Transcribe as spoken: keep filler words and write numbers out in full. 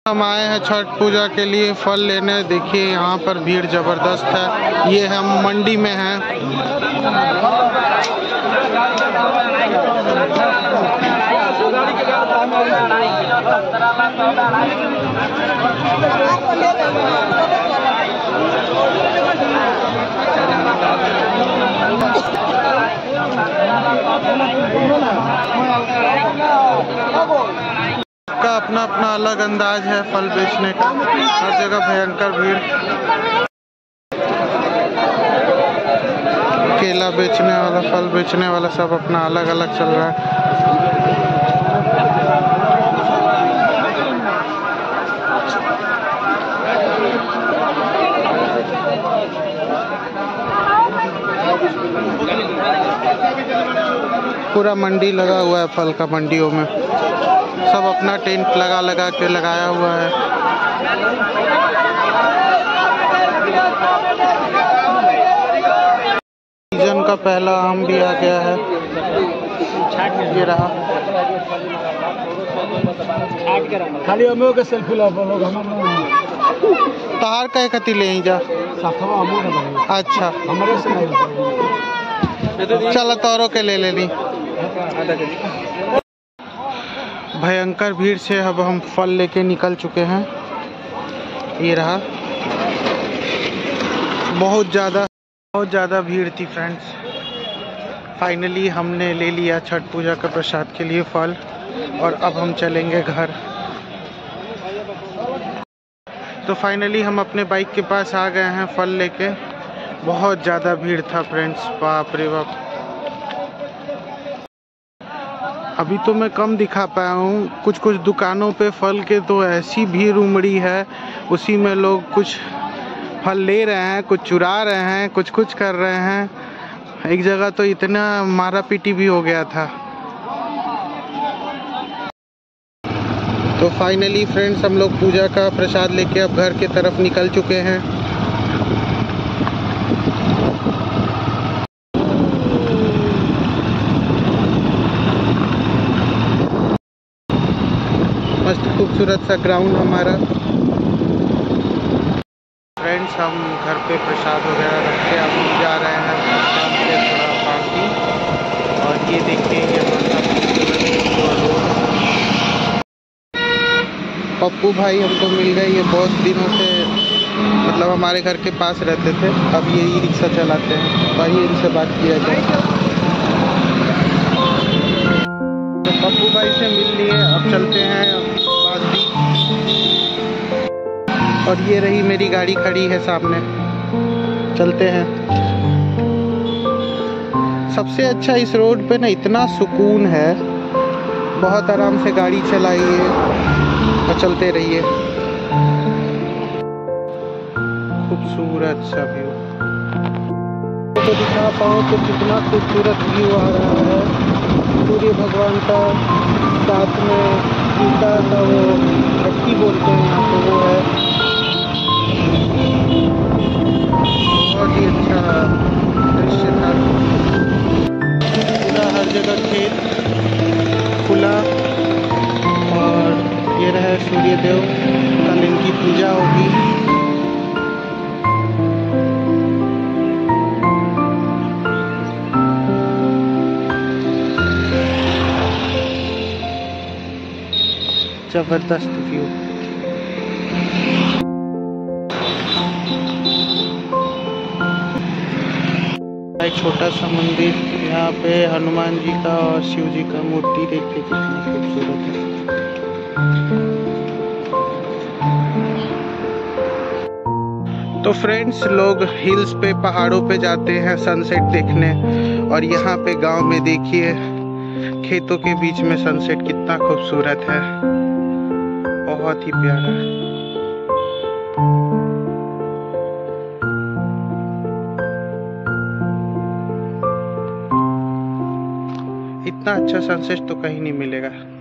हम आए हैं छठ पूजा के लिए फल लेने। देखिए यहाँ पर भीड़ जबरदस्त है। ये हम मंडी में हैं। का अपना अपना अलग अंदाज है फल बेचने का। हर जगह भयंकर भीड़। केला बेचने वाला, फल बेचने वाला सब अपना अलग अलग चल रहा है। पूरा मंडी लगा हुआ है फल का। मंडियों में सब अपना टेंट लगा लगा के लगाया हुआ है। सीजन का पहला आम भी आ गया है। ये रहा। खाली अमो के सेल्फी ला बोलो तार कहे कति ले जा। अच्छा हमारे से नहीं। चलो तौरों के ले लेनी। भयंकर भीड़ से अब हम फल लेके निकल चुके हैं। ये रहा। बहुत ज़्यादा बहुत ज़्यादा भीड़ थी फ्रेंड्स। फाइनली हमने ले लिया छठ पूजा का प्रसाद के लिए फल और अब हम चलेंगे घर। तो फाइनली हम अपने बाइक के पास आ गए हैं फल लेके। बहुत ज़्यादा भीड़ था फ्रेंड्स, बाप रे बाप। अभी तो मैं कम दिखा पाया हूँ। कुछ कुछ दुकानों पे फल के तो ऐसी भीड़ उमड़ी है। उसी में लोग कुछ फल ले रहे हैं, कुछ चुरा रहे हैं, कुछ कुछ कर रहे हैं। एक जगह तो इतना मारा पीटी भी हो गया था। तो फाइनली फ्रेंड्स हम लोग पूजा का प्रसाद लेके अब घर की तरफ निकल चुके हैं। मस्त खूबसूरत सा ग्राउंड हमारा। फ्रेंड्स हम घर पे प्रसाद वगैरह रख के अब जा रहे हैं शाम से थोड़ा पार्टी। और ये देखिए ये पप्पू भाई हमको मिल गए। ये बहुत दिनों से मतलब हमारे घर के पास रहते थे। अब ये ई रिक्शा चलाते हैं। वही इनसे बात किया जाए। तो पप्पू भाई से मिल लिए। अब चलते हैं। और ये रही मेरी गाड़ी खड़ी है सामने। चलते हैं। सबसे अच्छा इस रोड पे ना इतना सुकून है। बहुत आराम से गाड़ी चलाइए और चलते रहिए। खूबसूरत सा व्यू तो दिखा पाऊँ तो कितना खूबसूरत व्यू आ रहा है। सूर्य भगवान का साथ में सीता का वो भट्टी बोलते हैं यहाँ पे, वो है। बहुत ही अच्छा दृश्य था। पूरा हर जगह खेत खुला। और ये रहे सूर्य देव। कल इनकी पूजा होगी। जबरदस्त व्यू। एक छोटा सा मंदिर। यहाँ पे हनुमान जी का और शिव जी का मूर्ति देखिए कितना खूबसूरत है। तो फ्रेंड्स लोग हिल्स पे, पहाड़ों पे जाते हैं सनसेट देखने। और यहाँ पे गांव में देखिए खेतों के बीच में सनसेट कितना खूबसूरत है। बहुत ही प्यारा है। इतना अच्छा सनसेट तो कहीं नहीं मिलेगा।